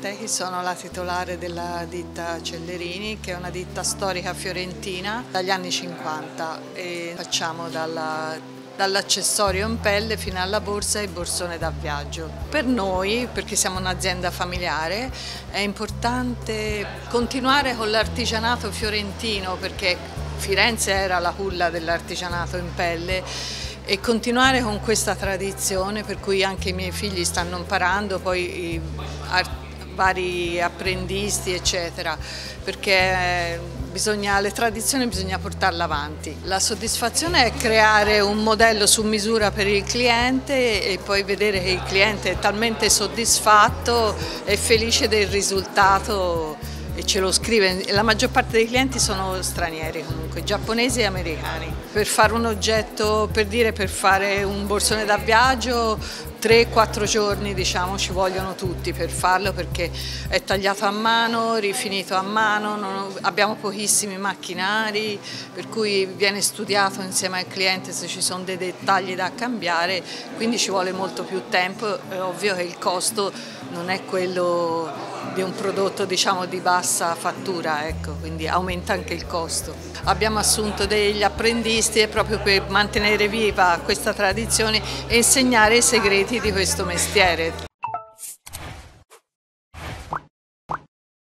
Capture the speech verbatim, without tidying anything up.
Techi, sono la titolare della ditta Cellerini, che è una ditta storica fiorentina dagli anni cinquanta e facciamo dalla dall'accessorio in pelle fino alla borsa e borsone da viaggio. Per noi, perché siamo un'azienda familiare, è importante continuare con l'artigianato fiorentino, perché Firenze era la culla dell'artigianato in pelle, e continuare con questa tradizione, per cui anche i miei figli stanno imparando, poi i vari apprendisti eccetera, perché bisogna, le tradizioni bisogna portarle avanti. La soddisfazione è creare un modello su misura per il cliente e poi vedere che il cliente è talmente soddisfatto e felice del risultato e ce lo scrive. La maggior parte dei clienti sono stranieri, comunque giapponesi e americani. Per fare un oggetto, per dire, per fare un borsone da viaggio, tre quattro giorni diciamo ci vogliono tutti per farlo, perché è tagliato a mano, rifinito a mano, non, abbiamo pochissimi macchinari, per cui viene studiato insieme al cliente se ci sono dei dettagli da cambiare, quindi ci vuole molto più tempo. È ovvio che il costo non è quello di un prodotto diciamo di bassa fattura, ecco, quindi aumenta anche il costo. Abbiamo assunto degli apprendisti proprio per mantenere viva questa tradizione e insegnare i segreti di questo mestiere.